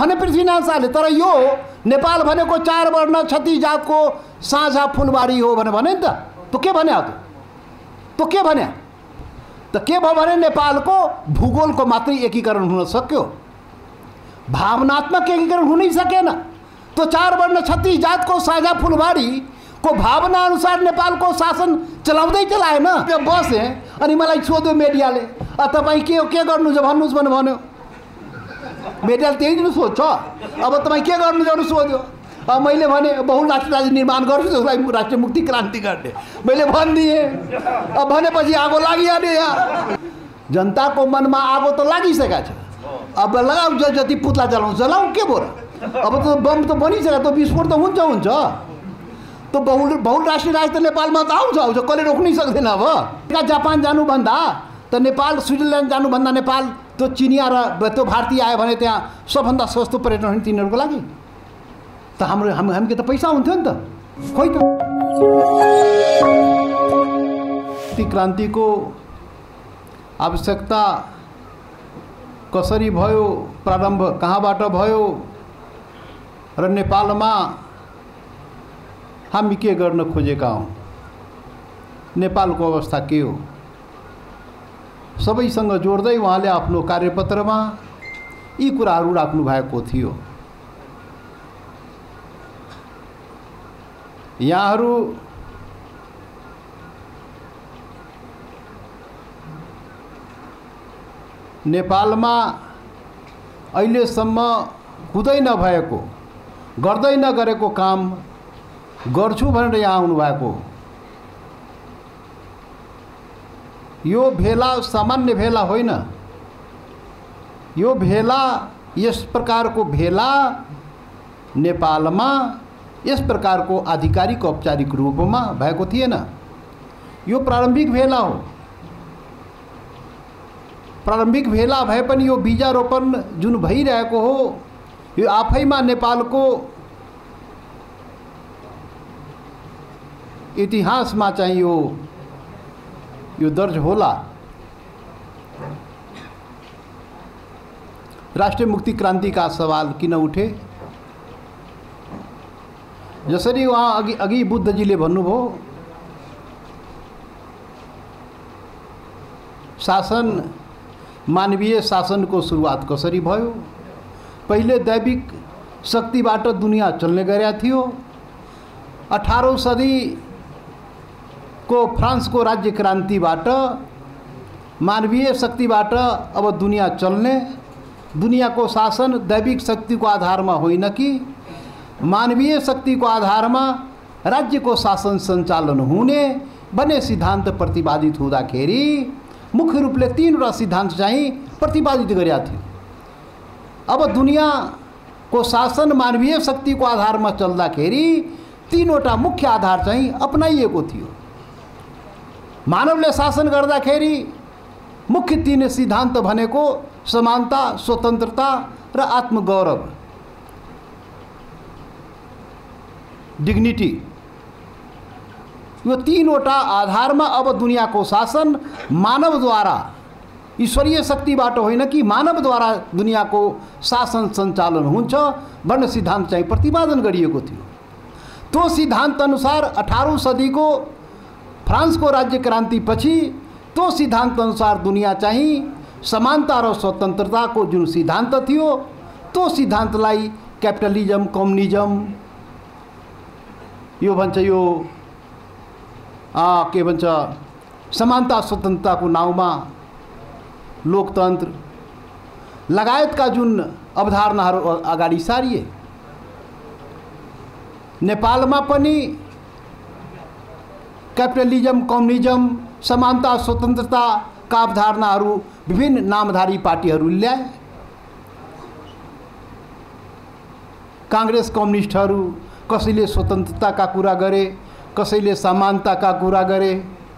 भने पृथ्वीनारायण शाहले। तर यो नेपाल भनेको 4 वर्ण 36 जातको साझा फुलबारी हो भने नि त। तो के भन्या तो के भन्या त के भयो भने नेपालको भूगोलको मात्रै एकीकरण हुन सक्यो, भावनात्मक एकीकरण हुनै सकेन। तो 4 वर्ण 36 जातको साझा फुलबारी को भावना अनुसार नेपालको शासन चलाउँदै चलाएन। बसे अनि मलाई सोध्यो मिडियाले, तपाईँ के गर्नु छ भन्नुहोस् भने भन्यो। मिडियाले त्यही दिन सोध्छ, अब तपाईँ के गर्नु जानु सोध्यो। अब मैले भने बहुराष्ट्रिय राज्य निर्माण गर्छु, त्यसलाई राष्ट्रिय मुक्ति क्रान्ति गर्ने मैले भनिदिएँ। अब भनेपछि आगो लागिहाल्यो। यहाँ जनताको मनमा आगो त लागिसकेको छ। अब लगाऊ जति पुतला जलाउँछ जलाऊ, के बोरा। अब त बम त बनिसक्यो, त विस्फोट त हुन्छ। तो बहुराष्ट्रिय राज्य त नेपालमा त आउँछ, कसले रोक्नै सक्दैन। अब जापान जानुभन्दा त नेपाल, स्विजरल्यान्ड जानुभन्दा नेपाल त्यो चिनिया र त्यो भारतीय आयो भने त्यहाँ सबभन्दा सस्तो पर्यटन हुने तिनीहरूको लागि। त हामी त पैसा हुन्थ्यो नि त, खोइ त। क्रान्तिको आवश्यकता कसरी भयो, प्रारम्भ कहाँबाट भयो र नेपालमा हामी के गर्न खोजेका हौं, नेपालको अवस्था के हो, सबैसँग जोड्दै उहाँले आफ्नो कार्यपत्रमा यी कुराहरू राख्नु भएको थियो। यहाँहरू नेपालमा अहिलेसम्म हुँदै नभएको, गर्दै नगरेको काम गर्छु भनेर यहाँ आउनु भएको। यो भेला सामान्य भेला होइन। यो भेला, यस प्रकारको भेला नेपालमा यस प्रकारको आधिकारिक औपचारिक रूपमा भएको थिएन। यो प्रारम्भिक भेला हो। प्रारम्भिक भेला भए पनि यो बीजारोपण जुन भइरहेको हो, यो आफैमा नेपालको इतिहासमा चाहिँ यो दर्ज होला। राष्ट्रिय मुक्ति क्रांति का सवाल किन उठे? जसरी वहाँ अघि बुद्धजीले भन्नुभयो, शासन, मानवीय शासनको सुरुवात कसरी भयो? पहिले दैविक शक्तिबाट दुनिया चल्ने गरेको थियो। 18औं सदी को फ्रांस को राज्य क्रांतिबाट मानवीय शक्तिबाट अब दुनिया चल्ने, दुनिया को शासन दैविक शक्ति को आधार में होइन कि मानवीय शक्ति को आधार में राज्य को शासन संचालन हुने भन्ने सिद्धांत प्रतिपादित हुँदाखेरि मुख्य रूपले 3वटा सिद्धांत चाहिँ प्रतिपादित गरेका थियो। अब दुनिया को शासन मानवीय शक्ति को आधार में चल्दाखेरि 3वटा मुख्य आधार चाहिँ अपनाइएको थियो। मानवले शासन गर्दाखेरि मुख्य 3 सिद्धांत भनेको समानता, स्वतन्त्रता र आत्मगौरव, डिग्निटी। यो 3वटा आधारमा अब दुनियाको शासन मानवद्वारा, ईश्वरीय शक्तिबाट होइन कि मानवद्वारा दुनियाको शासन सञ्चालन हुन्छ भन्ने सिद्धान्त चाहिँ प्रतिपादन गरिएको थियो। त्यो सिद्धान्त अनुसार 18औं सदीको फ्रांसको राज्य क्रान्तिपछि त्यो सिद्धान्त अनुसार दुनिया चाहिँ समानता र स्वतन्त्रताको जुन सिद्धान्त थियो, त्यो सिद्धान्तलाई क्यापिटलिजम, कम्युनिजम यो भन्छ, यो के भन्छ, समानता स्वतन्त्रताको नाउँमा लोकतन्त्र लगायतका जुन अवधारणाहरू अगाडि सारिए। नेपालमा पनि क्यापिटलिजम, कम्युनिजम, समानता, स्वतन्त्रता का अवधारणाहरू विभिन्न नामधारी पार्टीहरूले ल्याए। कांग्रेस, कम्युनिस्टहरू कसैले स्वतन्त्रता का कुरा गरे, कसैले समानता का कुरा गरे।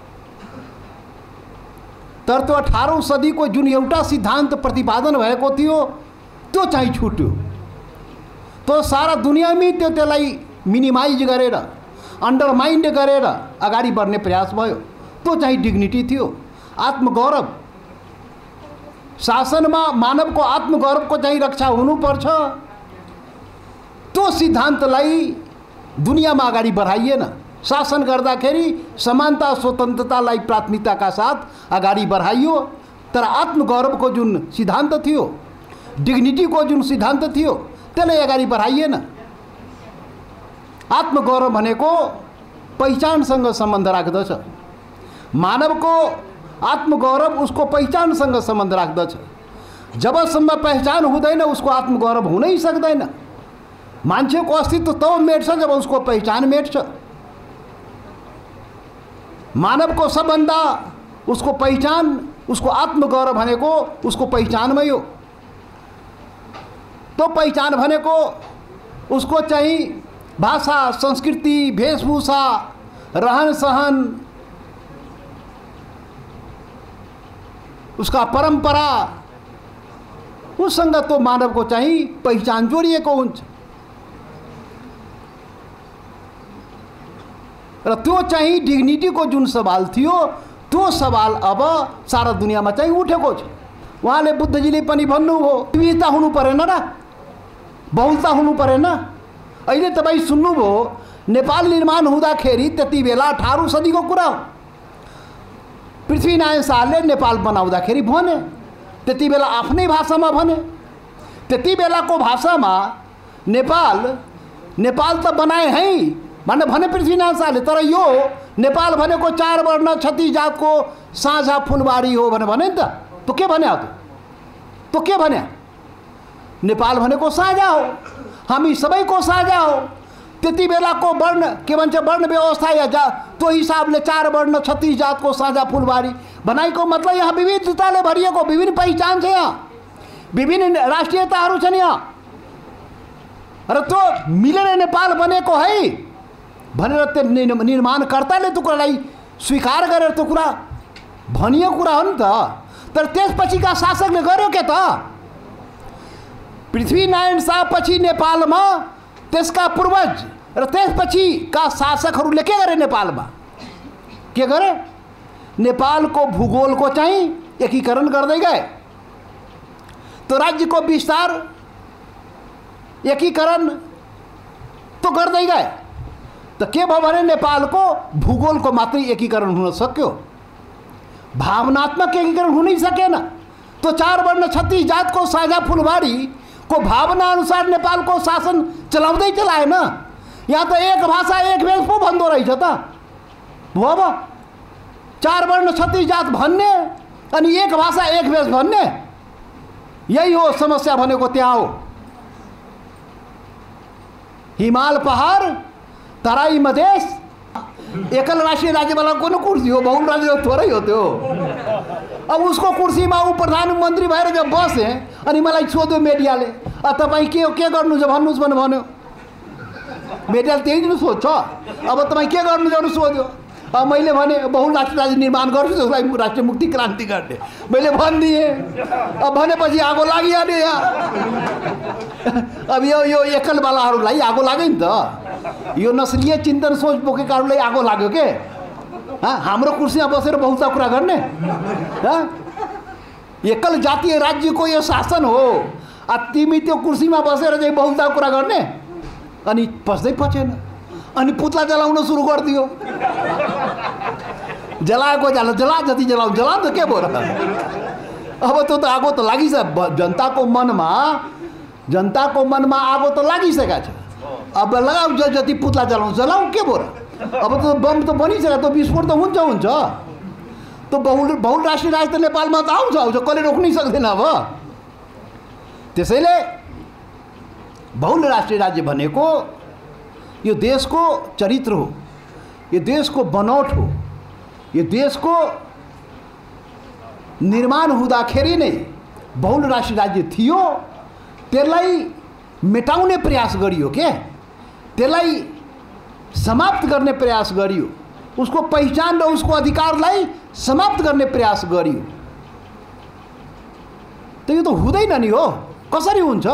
तर त्यो 18औं सदीको जुन एउटा सिद्धान्त प्रतिपादन भएको थियो त्यो चाहिँ छुट्यो। तो सारा दुनियाँमै त्यसलाई मिनिमाइज गरेर, अंडरमाइन्ड गरेर अगाडि बढ्ने प्रयास भयो। त्यो चाहिँ डिग्निटी थियो, आत्मगौरव। शासनमा मानवको आत्मगौरवको चाहिँ रक्षा हुनुपर्छ त्यो सिद्धान्तलाई दुनियाँमा अगाडि बढाइएन। शासन गर्दाखेरि समानता स्वतन्त्रतालाई प्राथमिकताका साथ अगाडि बढाइयो, तर आत्मगौरवको जुन सिद्धान्त थियो, डिग्निटीको जुन सिद्धान्त थियो, त्यसलाई अगाडि बढाइएन। आत्मगौरव भनेको पहिचानसँग सम्बन्ध राख्दछ। मानवको आत्मगौरव उसको पहिचानसँग सम्बन्ध राख्दछ। जबसम्म पहिचान हुँदैन उसको आत्मगौरव हुनै सक्दैन। मान्छेको अस्तित्व तब मेट्छ जब उसको पहिचान मेट्छ। मानवको सबभन्दा उसको पहिचान, उसको आत्मगौरव भनेको उसको पहिचानमै हो। तो पहिचान भनेको उसको चाहिँ भाषा, संस्कृति, वेशभूषा, रहन सहन, उसका परंपरा, उसँग तो मानवको चाहिँ पहिचान जोडिएको हुन्छ। र त्यो चाहिँ डिग्निटीको जुन सवाल थियो, त्यो सवाल अब सारा दुनियाँमा चाहिँ उठेको छ। उहाँले, बुद्धजीले पनि भन्नुभयो, विविधता हुनु परेन र, बहुलता हुनु परेन। अहिले तपाईँ सुन्नुभयो, नेपाल निर्माण हुँदाखेरि त्यति बेला 18औं सदीको कुरा हो। पृथ्वीनारायण शाहले नेपाल बनाउँदाखेरि भने, त्यति बेला आफ्नै भाषामा भने। त्यति बेलाको भाषामा नेपाल त बनाए है भनेर भने पृथ्वीनारायण शाहले। तर यो नेपाल भनेको 4 वर्ण 36 जातको साझा फुलबारी हो भनेर भने नि त। तो के भन्या तो के भन्या? नेपाल भनेको साझा हो, हामी सबैको साझा हो। त्यति बेलाको वर्ण के भन्छ, वर्ण व्यवस्था या त्यो हिसाबले 4 वर्ण 36 जातको साझा फुलबारी बनाएको मतलब यहाँ विविधताले भरिएको, विभिन्न पहिचान छ, यहाँ विभिन्न राष्ट्रियताहरू छन् यहाँ। र त्यो मिलेर नेपाल बनेको है भनेर त्यो निर्माणकर्ताले त्यो कुरालाई स्वीकार गरेर त्यो कुरा भनिएको कुरा हो नि त। तर त्यसपछिका शासकले गर्यो के त? पृथ्वीनारायण शाह पछि नेपालमा त्यसका पूर्वज र त्यसपछिका शासकहरूले के गरे? नेपालमा के गरे? नेपालको भूगोलको चाहिँ एकीकरण गर्दै गए। त्यो राज्यको विस्तार, एकीकरण तो गर्दै गए। त के भयो भने नेपालको भूगोलको मात्रै एकीकरण हुन सक्यो, भावनात्मक एकीकरण हुनै सकेन। तो 4 वर्ण 36 जातको साझा फुलबारी को भावना अनुसार नेपालको शासन चलाउँदै चलाएन। यहाँ त एक भाषा एक वेश पो भन्दो रहेछ त। अब 4 वर्ण 36 जात भन्ने अनि एक भाषा एक वेश भन्ने, यही हो समस्या भनेको। त्यहाँ हो हिमाल पहाड, तराई मधेस, एकल राष्ट्रिय राज्य वाला को कुर्सी हो, बहुल राज्य थोड़ै हो त्यो। अब उसको कुर्सीमा ऊ प्रधानमन्त्री भएर जब बसे अनि मलाई सोध्यो मिडियाले, तपाईँ के गर्नु छ भन्नुहोस् भनेर भन्यो। मिडियाले त्यही दिन सोध्छ, अब तपाईँ के गर्नु छ भनेर सोध्यो। अब मैले भने बहुल राष्ट्रिय राज्य निर्माण गर्छु, त्यसलाई राष्ट्रिय मुक्ति क्रान्ति गर्ने मैले भनिदिएँ। अब भनेपछि आगो लागिहाल्यो यहाँ। अब यो एकलवालाहरूलाई आगो लाग्यो नि त। यो नस्लीय चिन्तन सोच बोकेकाहरूलाई आगो लाग्यो के? हाम्रो कुर्सीमा बसेर बहुलता कुरा गर्ने? एकल जातीय राज्यको यो शासन हो, तिमी त्यो कुर्सीमा बसेर चाहिँ बहुलता कुरा गर्ने? अनि पस्दै पचेन, अनि पुतला जलाउन सुरु गरिदियो। जलाएको जला, जति जलाउ जला त के भयो र? अब त्यो त आगो त लागिसक्यो जनताको मनमा आगो त लागिसकेको छ। अब लगाऊ जति पुतला जलाऊ के भयो र? अब त बम त बनिसक्यो, त विस्फोट त हुन्छ। त बहुल राष्ट्रिय राज्य त नेपालमा त आउँछ, कसले रोक्नै सक्दैन। अब त्यसैले बहुल राष्ट्रिय राज्य भनेको यो देशको चरित्र हो, यो देशको बनौट हो। यो देशको निर्माण हुँदाखेरि नै बहुल राष्ट्रिय राज्य थियो, त्यसलाई मेटाउने प्रयास गरियो के? त्यसलाई समाप्त गर्ने प्रयास गरियो, उसको पहिचान र उसको अधिकारलाई समाप्त गर्ने प्रयास गरियो। त यो त हुँदैन नि हो, कसरी हुन्छ?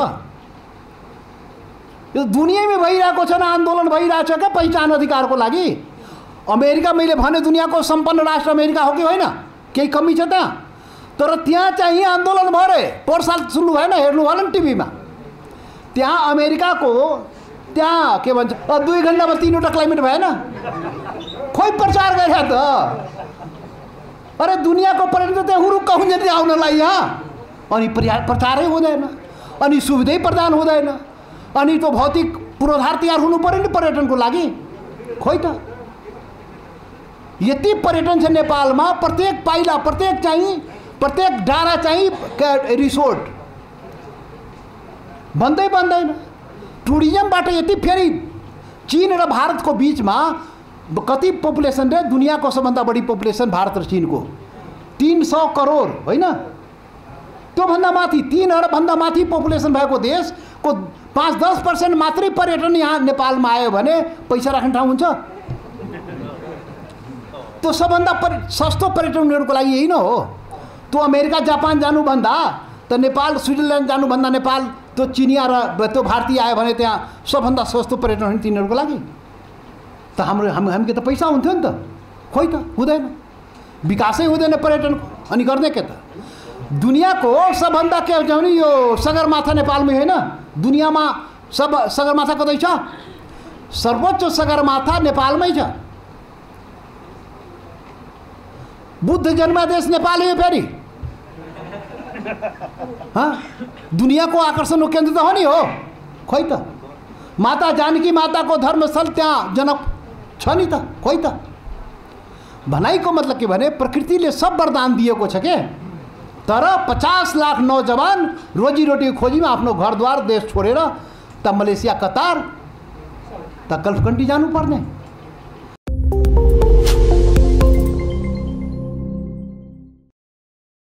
यो दुनियाँमै भइरहेको छ न, आन्दोलन भइरहेको छ क्या पहिचान अधिकारको लागि। अमेरिका, मैले भने दुनियाँको सम्पन्न राष्ट्र अमेरिका हो कि होइन? केही कमी छ त्यहाँ? तर त्यहाँ चाहिँ आन्दोलन भयो रे। पोहोर साल सुन्नु भएन, हेर्नु भएन नि टिभीमा? त्यहाँ अमेरिकाको त्यहाँ के भन्छ 2 घन्टामा 3वटा क्लाइमेट भएन, खोइ प्रचार गरे त। अरे दुनियाँको पर्यटन त त्यहाँ हुरुक्क हुन्छ नि आउनलाई यहाँ, अनि प्रचारै हुँदैन, अनि सुविधै प्रदान हुँदैन, अनि त्यो भौतिक पूर्वाधार तयार हुनु पर्यो नि पर्यटनको लागि। खोइ त यति पर्यटन छ नेपालमा, प्रत्येक पाइला प्रत्येक डाँडा चाहिँ रिसोर्ट बन्दैन। टुरिज्मबाट यति फेरि चीन र भारतको बीचमा कति पपुलेसन रे? दुनियाँको सबभन्दा बढी पपुलेसन भारत र चीनको 300 करोड होइन, त्योभन्दा माथि 3 अरबभन्दा माथि पपुलेसन भएको देशको 5-10% मात्रै पर्यटन यहाँ नेपालमा आयो भने पैसा राख्ने ठाउँ हुन्छ? त्यो सबभन्दा सस्तो पर्यटन उनीहरूको लागि यही न हो। त्यो अमेरिका जापान जानुभन्दा त नेपाल, स्विजरल्यान्ड जानुभन्दा नेपाल, त्यो चिनिया र त्यो भारतीय आयो भने त्यहाँ सबभन्दा सस्तो पर्यटन हो नि तिनीहरूको लागि। त हामी त पैसा हुन्थ्यो नि त, खोइ त हुँदैन, विकासै हुँदैन पर्यटनको, अनि गर्ने के त? दुनियाँको सबभन्दा के भन्छ भने यो सगरमाथा नेपालमै होइन, दुनियाँमा सब सगरमाथा कतै छ? सर्वोच्च सगरमाथा नेपालमै छ। बुद्ध जन्मदेश नेपाल हो फेरि, दुनियाँको आकर्षणको केन्द्र त हो नि हो। खोइ त माता जानकी माताको धर्मस्थल त्यहाँ जनक छ नि त, खोइ त। भनाइको मतलब के भने प्रकृतिले सब वरदान दिएको छ के, तर 50 लाख नौजवान रोजीरोटी खोजीमा आफ्नो घरद्वार देश छोडेर त मलेसिया, कतार, त गल्फ कन्ट्री जानुपर्ने।